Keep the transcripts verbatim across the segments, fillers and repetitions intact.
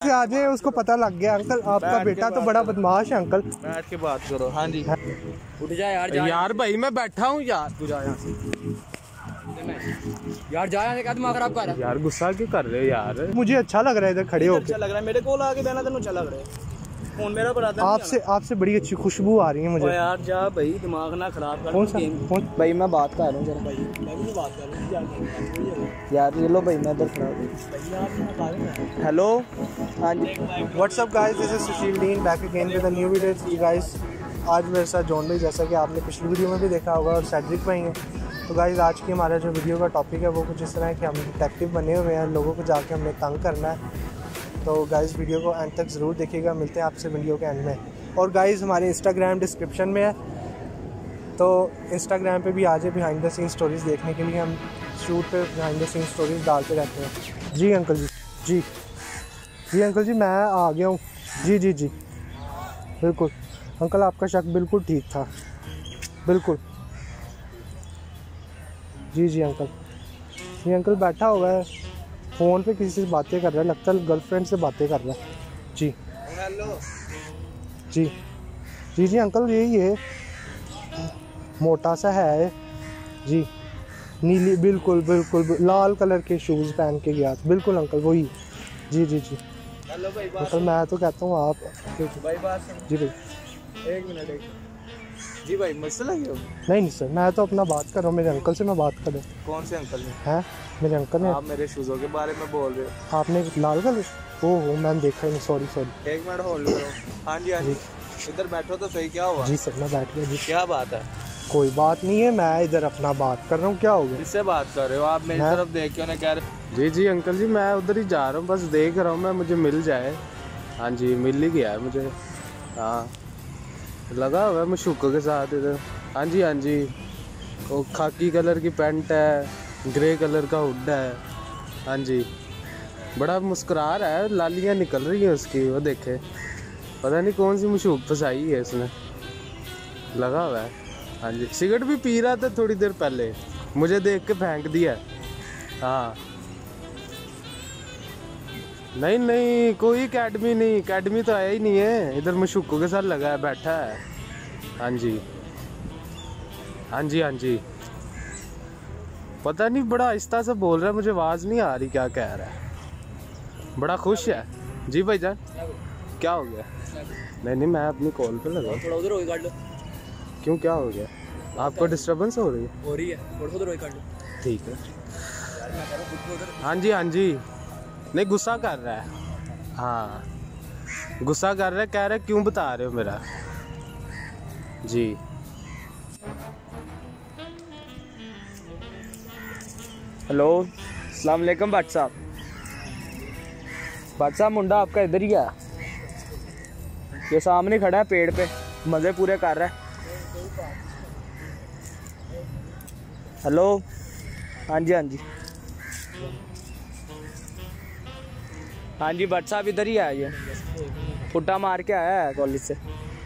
से आ जाए, उसको पता लग गया। अंकल आपका बेटा तो बड़ा बदमाश है। अंकल बैठ के बात करो। हाँ जी उठ जा यार, जा यार भाई मैं बैठा हूँ यार, तू जा यहाँ से यार, जा यहाँ से। क्या दिमाग खराब कर रहा है यार, गुस्सा क्यों कर रहे हो यार? मुझे अच्छा लग रहा है इधर खड़े होकर। अच्छा लग रहा है मेरे को, आके बहना तेन अच्छा लग रहा है। फोन मेरा बनाता है आपसे आपसे बड़ी अच्छी खुशबू आ रही है मुझे। यार जा भाई, दिमाग ना खराब कर। कौन सा कौन? भाई मैं बात कर रहा हूँ जरा। भाई मैं भी बात कर रहा हूँ यार ये लो भाई, मैं इधर खड़ा हूँ। हेलो हाँ जी, what's up guys, this is Sushil Dean back again with a new video. Guys आज मेरे साथ जॉन भाई, जैसा कि आपने पिछली वीडियो में भी देखा होगा, और सैड्रिक भाई हैं। तो गाइस आज की हमारा जो वीडियो का टॉपिक है वो कुछ इस तरह है कि हम डिटेक्टिव बने हुए हैं, लोगों को जाके हमने तंग करना है। तो गाइस वीडियो को एंड तक ज़रूर देखिएगा। मिलते हैं आपसे वीडियो के एंड में। और गाइस हमारे इंस्टाग्राम डिस्क्रिप्शन में है, तो इंस्टाग्राम पे भी आ जाए बिहाइंड द सीन स्टोरीज़ देखने के लिए। हम शूट पे बिहाइंड द सीन स्टोरीज़ डालते रहते हैं। जी अंकल जी, जी जी अंकल जी मैं आ गया हूँ। जी जी जी बिल्कुल अंकल, आपका शक बिल्कुल ठीक था, बिल्कुल। जी जी अंकल, ये अंकल बैठा हुआ है फ़ोन पे, किसी से बातें कर रहा है, लगता है गर्लफ्रेंड से बातें कर रहा है। जी हेलो जी जी जी अंकल, यही है, मोटा सा है जी, नीली, बिल्कुल बिल्कुल लाल कलर के शूज़ पहन के गया, बिल्कुल अंकल वही। जी जी जी हेलो भाई, अंकल मैं तो कहता हूँ आप भाई बात जी भाई, एक मिनट एक जी भाई, मुझसे लगे हो? नहीं नहीं सर, मैं तो अपना बात कर रहा हूँ, मेरे अंकल से मैं बात कर रहा हूँ। कौन से अंकल ने? हैं मेरे अंकल ने। आप मेरे शूज़ों के बारे में बोल रहे हो? आपने लाल कलर? ओह हो, मैंने देखा ही नहीं, सॉरी सॉरी। एक मिनट होल्ड करो। हाँ जी हाँ जी, इधर बैठो तो सही। क्या हुआ? जी सर मैं बैठ गया जी। क्या बात है? कोई बात नहीं है, मैं इधर अपना बात कर रहा हूँ। क्या हो गया? किससे बात कर रहे हो आप? मेरी तरफ देख के उन्हें कह रहे। जी जी अंकल जी, मैं उधर ही जा रहा हूँ, बस देख रहा हूँ मैं, मुझे मिल जाए। हाँ जी मिल ही गया है मुझे। हाँ लगा हुआ है मशूकों के साथ इधर। हाँ जी हाँ जी, वो खाकी कलर की पैंट है, ग्रे कलर का हुड है। हाँ जी बड़ा मुस्कुरा रहा है, लालियाँ निकल रही हैं उसकी, वो देखे, पता नहीं कौन सी मशूक फंसाई है इसने, लगा हुआ है। हाँ जी सिगरेट भी पी रहा था थोड़ी देर पहले, मुझे देख के फेंक दिया। हाँ नहीं नहीं, कोई अकेडमी नहीं, अकेडमी तो आया ही नहीं है, इधर मशूकों के साथ लगा है, बैठा है। हाँ जी हाँ जी हाँ जी, पता नहीं बड़ा आहिस्ता सा बोल रहा है, मुझे आवाज़ नहीं आ रही क्या कह रहा है, बड़ा खुश है। जी भाईजान क्या हो गया? नहीं नहीं मैं अपनी कॉल पे लगा। थोड़ा उधर रोई काट लो। क्यों क्या हो गया? आपको डिस्टर्बेंस हो रही है? हो रही है, थोड़ा उधर रोई काट लो। ठीक है। हाँ जी हाँ जी, नहीं गुस्सा कर रहा है। हाँ गुस्सा कर रहा है, कह रहा है क्यों बता रहे हो मेरा। जी हेलो अस्सलाम वालेकुम भट्ट साहब। भट्ट साहब मुंडा आपका इधर ही है, ये सामने खड़ा है पेड़ पे, मज़े पूरे कर रहा है। हेलो हाँ जी हाँ जी हाँ जी, भट्ट साहब इधर ही है, ये फुट्टा मार के आया है कॉलेज से।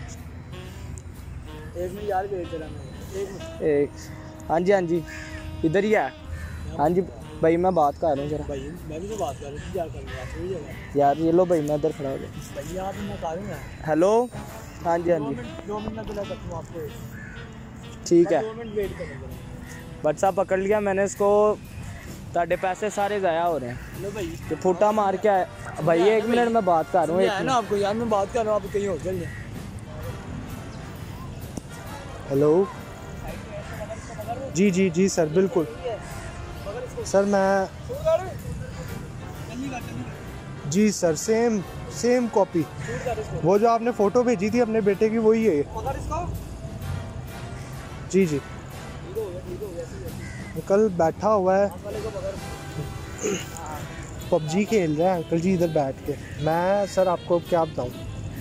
एक मिनट यार वेट करा मैं, एक हाँ जी हाँ जी इधर ही है। हाँ जी भाई मैं बात कर रहा हूँ जरा। भाई मैं भी तो बात कर रहा हूँ, क्या कर रहा है यार ये लो भाई, मैं इधर खड़ा हो गया। भाई आप मैं कर रहा हूँ। हेलो हाँ जी हाँ जी, दो मिनट में बुला करता हूँ आपको। ठीक है दो मिनट वेट करेंगे। भट्ट साहब पकड़ लिया मैंने इसको, ताड़े पैसे सारे ज़ाया हो रहे हैं। हेलो भाई, तो फुटा मार के आया भाई, एक मिनट में बात कर रहा हूँ। है ना आपको यार, मैं बात कर रहा हूँ, आप कहीं और चल जाए। हेलो जी जी जी सर बिल्कुल सर, मैं जी सर सेम सेम कॉपी, वो जो आपने फ़ोटो भेजी थी अपने बेटे की वही है। जी जी अंकल बैठा हुआ है, पबजी खेल रहा है अंकल जी इधर बैठ के। मैं सर आपको क्या बताऊं?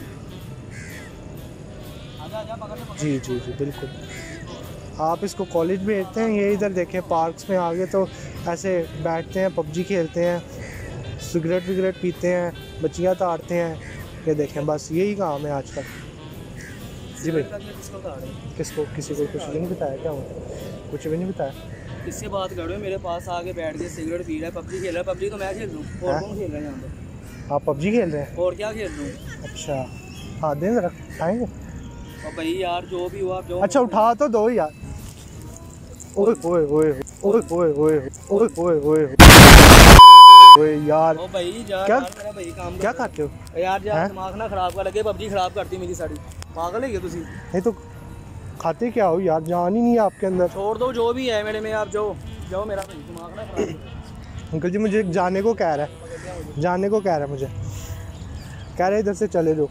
जी जी जी बिल्कुल, आप इसको कॉलेज भेजते हैं, ये इधर देखें पार्क्स में आगे तो ऐसे बैठते हैं, पबजी खेलते हैं, सिगरेट विगरेट पीते हैं, बच्चियाँ ताड़ते हैं, ये देखें बस यही काम है आजकल। जी भाई किसको? किसी को कुछ भी नहीं बताया क्या? हुआ कुछ भी नहीं बताया। किससे बात कर रहे हो? मेरे पास आके बैठ के सिगरेट पी रहा है, पबजी खेल रहा है। पबजी तो मैं खेल रहा हूँ, और कौन खेल रहा है यहाँ पर? आप पबजी खेल रहे हैं? और क्या खेल लूँ? अच्छा हाँ दें जरा खाएंगे। और भाई यार जो भी हुआ जो अच्छा उठा तो दो यार। ओए ओए ओए ओए ओए ओए ओए ओए ओए ओए यार। ओ भाई जा क्या यार मेरा भाई काम क्या खाते हो यार? जा हैं? दिमाग ना खराब कर लगे, पबजी खराब करती मेरी साड़ी। पागल है क्या तुसी? नहीं तो खाते क्या हो यार, जान ही नहीं है आपके अंदर। छोड़ दो जो भी है मेरे में, आप जाओ जाओ, मेरा भाई दिमाग ना खराब करो। अंकल जी मुझे जाने को कह रहा है, जाने को कह रहा है मुझे, कह रहे इधर से चले लो।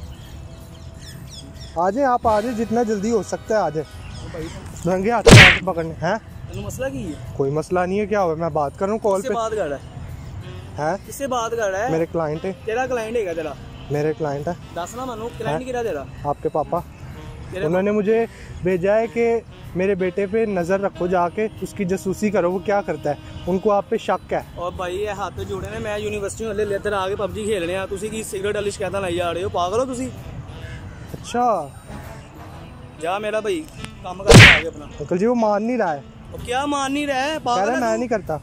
आ जाए आप, आ जाए जितना जल्दी हो सकता है आ जाए। रंगे हाथ से आके पकड़ने हैं। मसला की है? कोई मसला नहीं है, क्या हुआ? मैं बात कर रहा हूँ कॉल पे। बात कर रहा है हैं? किससे बात कर रहा है? मेरे क्लाइंट है। तेरा क्लाइंट है क्या? तेरा मेरे क्लाइंट है। दस ना मनु, क्लाइंट किधर तेरा? आपके पापा उन्होंने मुझे भेजा है कि मेरे बेटे पे नज़र रखो, जाके उसकी जासूसी करो, वो क्या करता है, उनको आप पे शक है। और भाई ये हाथ जोड़े ने, मैं यूनिवर्सिटी वाले लेते आगे पबजी खेलने आ, तुसी की सिगरेट वाली शिकायत लाई जा रहे हो? पागल हो तुसी? अच्छा जा मेरा भाई काम कर आगे अपना। अंकल जी वो मान नहीं रहा है। और क्या मान नहीं रहा है? कह पागल रहा है है मैं तू? नहीं करता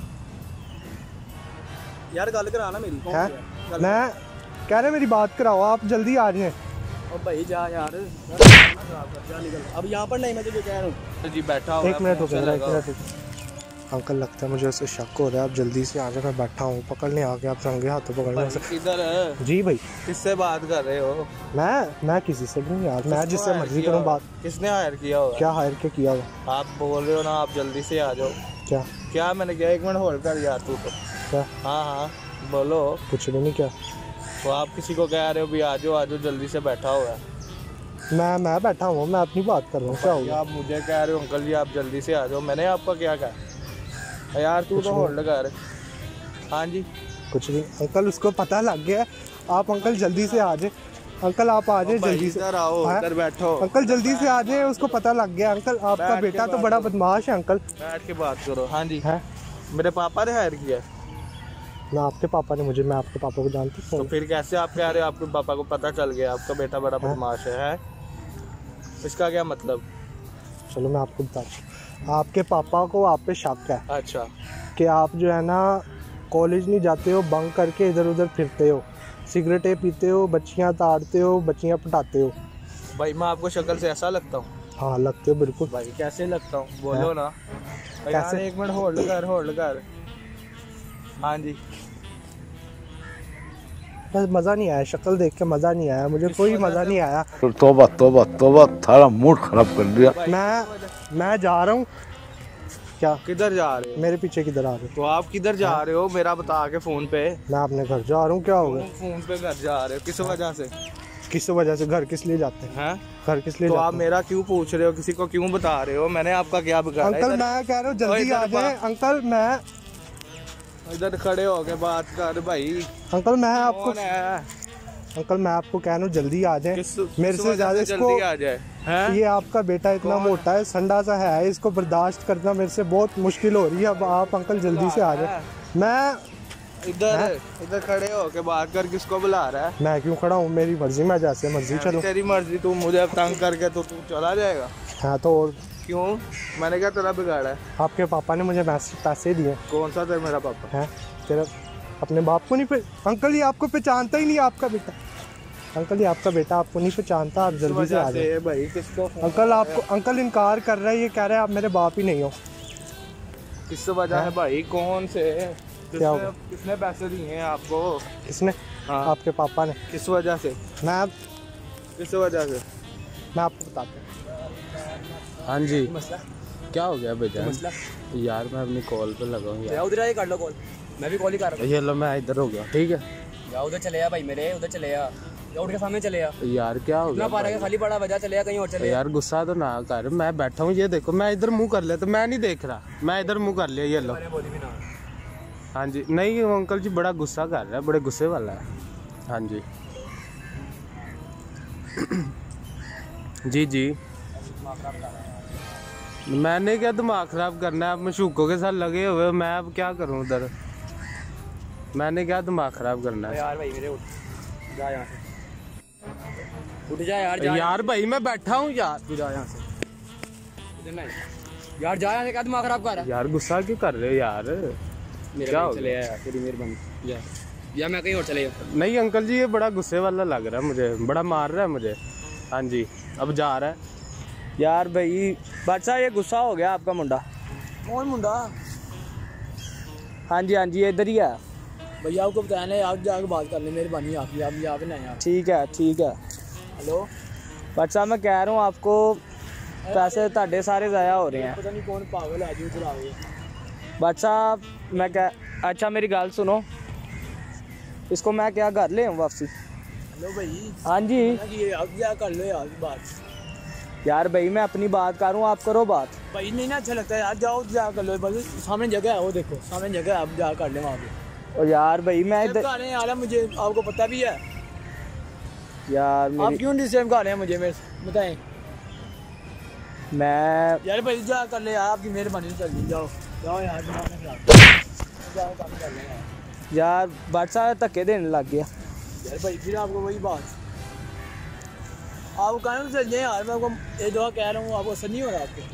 यार गल कराना मेरी। कौन है? है? मैं कह रहे मेरी बात कराओ, आप जल्दी आ जाए। और भाई जा यार, जा निकल अब यहाँ पर नहीं, मैं तुझे कह रहा हूँ। जी बैठा हुआ एक मिनट हो गया, एक मिनट हो गया। अंकल लगता है मुझे उससे शक हो रहा है, आप जल्दी से आ जाए, मैं बैठा हूँ, पकड़ने आ गया, आप रंगे हाथों पकड़ने से। किधर है? जी भाई किससे बात कर रहे हो? मैं मैं किसी से नहीं यार, मैं जिससे मर्जी करूँ बात। किसने हायर किया होगा? क्या हायर के किया हुआ? आप बोल रहे हो ना, आप जल्दी से आ जाओ। क्या क्या मैंने किया? एक मिनट होल्ड कर यार तू तो। क्या? हाँ हाँ बोलो। कुछ भी नहीं क्या। तो आप किसी को कह रहे हो भी आ जाओ आ जाओ, जल्दी से बैठा हुआ है। मैं मैं बैठा हूँ, मैं अपनी बात कर रहा हूँ, क्या होगा? आप मुझे कह रहे हो अंकल जी आप जल्दी से आ जाओ, मैंने आपका क्या कहा यार? तू तो होल्ड कर। हाँ जी कुछ नहीं अंकल, उसको पता लग गया है। आप अंकल जल्दी से आ जाए, अंकल आप आ जाए जल्दी से। इधर आओ, हाँ? इधर बैठो अंकल जल्दी से आ जाए, उसको पता लग गया। अंकल आपका बैठ के बेटा तो बात बड़ा करो। बदमाश है अंकल। बैठ के बात करो। हाँ जी है मेरे पापा ने हायर किया। ना आपके पापा ने मुझे, मैं आपके पापा को जानती तो हूँ। फिर कैसे आप कह रहे हो आपके पापा को पता चल गया आपका बेटा बड़ा बदमाश है, है? इसका क्या मतलब? चलो मैं आपको बताता हूँ, आपके पापा को आप पे शक है अच्छा कि आप जो है ना कॉलेज नहीं जाते हो, बंक करके इधर उधर फिरते हो, सिगरेटें पीते हो, बच्चियाँ ताड़ते हो, बच्चियाँ पटाते हो। भाई मैं आपको शक्ल से ऐसा लगता हूँ? हाँ लगते हो बिल्कुल। भाई कैसे लगता हूँ बोलो ना। कैसे? कैसे? एक मिनट होल्ड कर, होल्ड कर। हाँ जी बस मज़ा नहीं आया, शक्ल देख के मज़ा नहीं आया मुझे, कोई मज़ा नहीं आया। तोबा तोबा तोबा, थारा मूड खराब कर दिया। मैं मैं जा रहा हूँ। क्या? किधर जा रहे हो? मेरे पीछे किधर आ रहे हो? तो आप किधर जा रहे हो मेरा बता के फोन पे? मैं अपने घर जा रहा हूँ। क्या हो गया? फोन पे घर जा रहे हो किस वजह से? किस वजह से? घर किस लिए जाते हैं? हैं? घर किस लिए तो जाते आप हैं? मेरा क्यों पूछ रहे हो? किसी को क्यों बता रहे हो? मैंने आपका क्या बिगाड़ा? अंकल इधर- मैं कह रहा हूँ जल्दी इधर आ जाए। बा- अंकल मैं इधर खड़े हो के बात कर भाई। अंकल मैं आपको कौन है? अंकल मैं आपको कह रहा हूँ जल्दी आ जाए। किस मेरे किस से वजह ज्यादा जल्दी इसको, आ जाए? हैं? ये आपका बेटा इतना मोटा है, संडा सा है, इसको बर्दाश्त करना मेरे से बहुत मुश्किल हो रही है। अब आप अंकल जल्दी से आ जाए। मैं इधर इधर खड़े हो के बात कर, किसको बुला रहा है? मैं क्यों खड़ा हूँ? मेरी मर्जी, मैं जैसे मर्जी चलूँ। तेरी मर्जी, तू मुझे तंग करके तो तू चला जाएगा? हाँ तो और क्यों? मैंने क्या तेरा बिगाड़ा है? आपके पापा ने मुझे पैसे पैसे दिए। कौन सा तेरा मेरा पापा? हैं? तेरा अपने बाप को नहीं पे अंकल ये आपको पहचानता ही नहीं, आपका बेटा। अंकल ये आपका बेटा आपको नहीं पहचानता, आप जल्दी से आ जाए। भाई किसको? अंकल आपको अंकल इनकार कर रहा है, ये कह रहा है आप मेरे बाप ही नहीं हो। किस वजह है भाई? कौन से? क्या होगा? किसने किसने पैसे दिए हैं आपको? किसने? हाँ। आपके पापा ने। किस वजह से? मैं किस वजह से? मैं आपको बताता हूँ। हाँ जी मसला क्या हो गया बेटा? मसला यार मैं अपनी कॉल पे लगा हूँ यार। उधर आए कर लो कॉल, मैं भी कॉल ही कर रहा ये लो मैं इधर हो गया, ठीक है? हूँ। या उधर चले आ भाई मेरे, उधर चले आ, उठ के सामने चले आ। यार क्या हो गया? पारा के खाली पड़ा वजह, चले आ कहीं और चले आ। यार गुस्सा तो ना कर, मैं बैठा हूँ, ये देखो मैं इधर मुंह कर लिया तो मैं नहीं देख रहा, मैं इधर मुंह कर लिया, ये लो। बोली भी ना। हाँ जी नहीं वो अंकल जी बड़ा गुस्सा कर रहा है, बड़े गुस्से वाला है। हाँ जी जी जी मैंने क्या दिमाग खराब करना है? आप मशूकों के साथ लगे हुए, मैं अब क्या करूं उधर? मैंने क्या दिमाग खराब करना है? यार भाई मेरे उठ जा यहाँ से, उठ जा यार, जा यार भाई मैं बैठा हूँ यार, तू जा यहाँ से, इधर नहीं यार, जा यहाँ से, क्या दिमाग खराब कर रहा है? यार गुस्सा क्यों कर रहे हो यार? मेरे क्या भाई हो चले आ यार, तेरी मेहरबानी। जा या मैं कहीं और चले जाऊँ? नहीं अंकल जी, ये बड़ा गुस्से वाला लग रहा है मुझे, बड़ा मार रहा है मुझे। हाँ जी, अब जा रहा है। यार भाई बादशाह ये गुस्सा हो गया आपका मुंडा। कौन मुंडा? हाँ जी हाँ जी इधर ही है भैया, आपको बताया ना, आप जाकर बात कर लें, मेहरबानी आपकी, आप यहाँ पे नहीं। ठीक है ठीक है। हेलो बादशाह, मैं कह रहा हूँ आपको पैसे ताड़े सारे ज़ाया हो रहे हैं। पता नहीं कौन पागल है जो चला रही है। बादशाह मैं कह, अच्छा मेरी गल सुनो, इसको मैं क्या घर ले आऊँ वापसी? हेलो भाई। हाँ जी अब क्या कर लो यार बात। यार भाई मैं अपनी बात करूँ, आप करो बात। भाई नहीं ना अच्छा लगता है यार, जाओ जा कर लो, बस सामने जगह है वो देखो, सामने जगह है, आप जा कर ले वहाँ पे। और यार भाई मैं इधर यार मुझे आपको पता भी है यार मेरी... आप क्यों डिस्टर्ब कर रहे हैं मुझे, मेरे बताएं। मैं यार भाई जा कर ले यार, आपकी मेहरबानी से चल जाओ जाओ यार, जाओ काम कर ले यार। यार बादशाह धक्के देने लग गया यार भाई, फिर आपको वही बात, आप कहना चल जाए यार, मैं आपको ये दुआ कह रहा हूँ, आपको असर नहीं हो रहा आपको?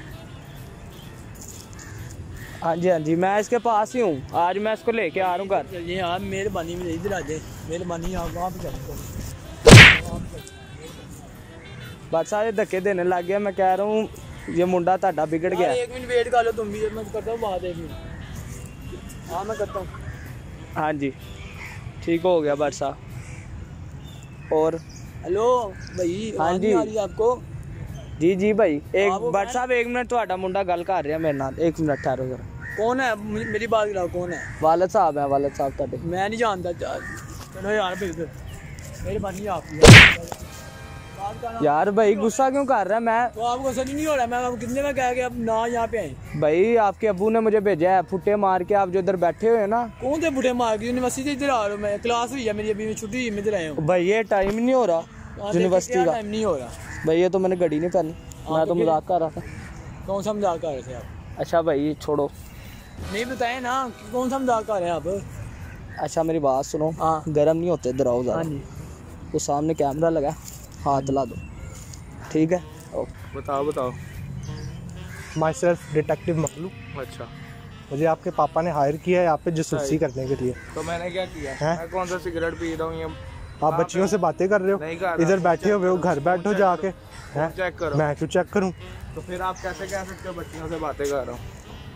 हाँ जी हाँ जी मैं इसके पास ही हूँ, आज मैं इसको लेके आ रहा हूँ घर। चलिए यार मेहरबानी में इधर आ जाए, मेहरबानी आप वहाँ पे चलें। बादशाह ये धक्के देने लग गया, मैं कह रहा हूँ ये मुंडा ताड़ा बिगड़ गया। एक मिनट वेट कर लो तुम भी, मैं करता हूँ बात, एक मिनट। हाँ मैं करता हूँ। हाँ जी ठीक हो गया बादशाह। और हेलो भाई, हाँ जी आपको? जी जी भाई एक बट साहब एक मिनट, थोड़ा मुंडा गल कर रहा मेरे नाल, एक मिनट ठहरो जरा। कौन है मेरी बात कराओ, कौन है? वालद साहब है, वालद साहब ताड़े। मैं नहीं जानता, चलो यार भाई मेहरबानी आपकी। यार भाई गुस्सा क्यों कर रहा है? मैं तो आपको समझ नहीं हो रहा, मैं आपको कितने में कह के अब ना यहाँ पे आए? भाई आपके अब्बू ने मुझे भेजा है, फुट्टे मार के आप जो इधर बैठे हुए ना। कौन थे फुट्टे मार के? यूनिवर्सिटी इधर आ रहा हूँ मैं, क्लास हुई है मेरी, अभी छुट्टी हुई, मैं इधर आया हूँ। भाई ये टाइम नहीं हो रहा यूनिवर्सिटी का, टाइम नहीं हो रहा भाई, ये तो मैंने घड़ी नहीं पहनी, मैं तो मजाक कर रहा था। कौन सा मजाक कर रहे थे आप? अच्छा भाई छोड़ो, नहीं बताए ना कौन सा मजाक कर रहे हैं आप? अच्छा मेरी बात सुनो, हाँ गर्म नहीं होते, इधर आओ ज़रा। वो सामने कैमरा लगा, हाथ ला दो, ठीक है? बताओ बताओ। Myself detective Makhlu. अच्छा, मुझे आपके पापा ने हायर किया है यहाँ पे जासूसी करने के लिए। तो मैंने क्या किया है? मैं कौन सा सिगरेट पी रहा हूँ? आप बच्चियों से बातें कर रहे हो, इधर बैठे हुए हो, घर बैठो जाके। चेक करो। मैं क्यों चेक करूँ? तो फिर आप कैसे कह सकते हो बच्चियों से बातें कर रहा हूँ?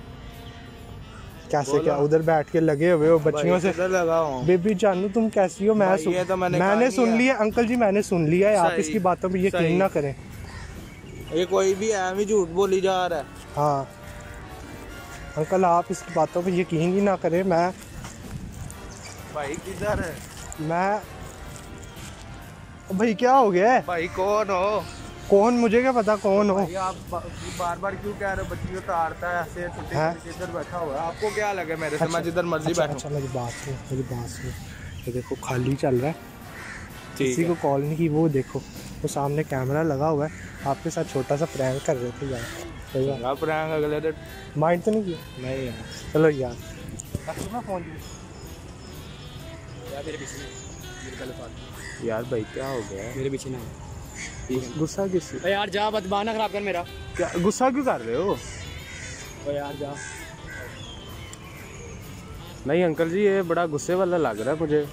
कैसे क्या? उधर बैठ के लगे हुए हो बच्चियों से। लगा हूँ। बेबी जानू तुम कैसी हो? मैं सुन, तो मैंने, मैंने सुन लिया अंकल जी, मैंने सुन लिया है, आप इसकी बातों पे यकीन ना करें। ये कोई भी है झूठ बोली जा रहा है। हाँ अंकल आप इसकी बातों पे यकीन ही ना करें। मैं भाई किधर है? मैं भाई क्या हो गया है? भाई कौन हो? कौन? मुझे क्या पता कौन हो? आप बार बार क्यों कह रहे हो? बच्ची को ताड़ता है ऐसे, छुट्टी इधर बैठा हुआ है, आपको क्या लगे मेरे से? मैं जिधर मर्जी बैठूं। अच्छा मेरी बात सुनो, मेरी बात सुनो, ये देखो खाली चल रहा है, किसी को कॉल नहीं की, वो देखो वो सामने कैमरा लगा हुआ है, आपके साथ छोटा सा प्रैंक कर रहे थे यार। प्रैंक अगले माइंड तो नहीं किया? नहीं यार। चलो यार फोन यार भाई क्या हो गया? मेरे पीछे ना गुस्सा किस? यार जा बदबाना खराब कर मेरा। क्या गुस्सा क्यों कर रहे हो? ओ यार जा। नहीं अंकल जी ये बड़ा गुस्से वाला लग रहा है मुझे।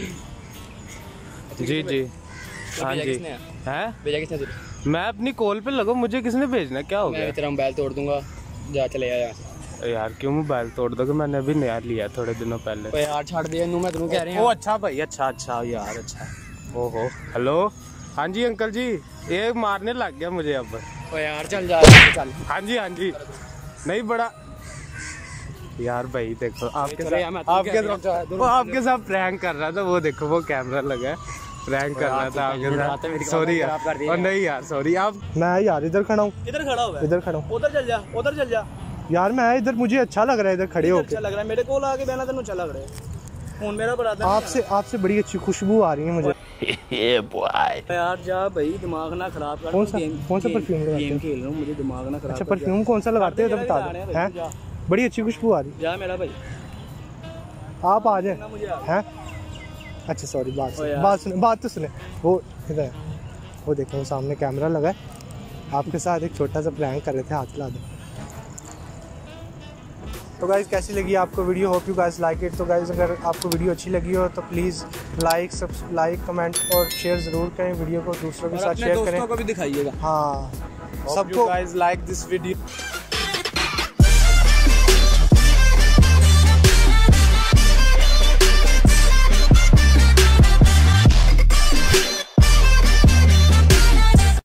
जी जी हाँ जी। हैं? भेजा किसने तुझे? मैं अपनी कॉल पे लगा, मुझे किसने भेजना? क्या हो गया? मैं तेरा मोबाइल तोड़ दूंगा, जा चले आया यार। क्यों मोबाइल तोड़ दोगे? मैंने अभी नया लिया थोड़े दिनों पहले। ओ यार छोड़ दे, मैं तेनू कह रहा हूं। ओ अच्छा भाई, अच्छा अच्छा यार, अच्छा। ओहो हेलो, हाँ जी अंकल जी, ये मारने लग गया मुझे अब। ओ यार चल जा चल। हाँ जी हाँ जी, नहीं बड़ा यार भाई देखो आपके साथ आपके साथ वो आपके साथ प्रैंक कर रहा था, वो देखो वो कैमरा लगा है, प्रैंक कर रहा था आपके साथ। सॉरी यार, और नहीं यार सॉरी। आप मैं यार इधर खड़ा हूँ, इधर खड़ा हुआ है, इधर खड़ा हूँ, उधर चल जा, उधर चल जा यार। मैं इधर, मुझे अच्छा लग रहा है इधर खड़े होकर, अच्छा लग रहा है, मेरे को आके बहना तेनू अच्छा लग रहा है। फोन मेरा बड़ा था, आपसे आपसे बड़ी अच्छी खुशबू आ रही है मुझे। ये बॉय यार जा भाई, दिमाग ना खराब कर। कौन सा कौन सा परफ्यूम लगाते गेम खेल रहा हूं, मुझे दिमाग ना खराब। अच्छा परफ्यूम कौन सा लगाते हो? बता दो हैं, बड़ी अच्छी खुशबू आ रही। जा मेरा भाई, आप आ जाए हैं। अच्छा सॉरी, बात सुन, बात सुने, बात तो सुने। वो इधर वो देखो, वो सामने कैमरा लगा है, आपके साथ एक छोटा सा प्रैंक कर रहे थे, हाथ ला दो। तो गाइज़ कैसी लगी आपको video, hope you guys like it. तो गाइज़ अगर आपको वीडियो अच्छी लगी हो तो प्लीज़ लाइक सब लाइक कमेंट और शेयर ज़रूर करें, वीडियो को दूसरों के साथ शेयर करें, को भी दिखाइएगा। हाँ सबको गाइस लाइक दिस वीडियो।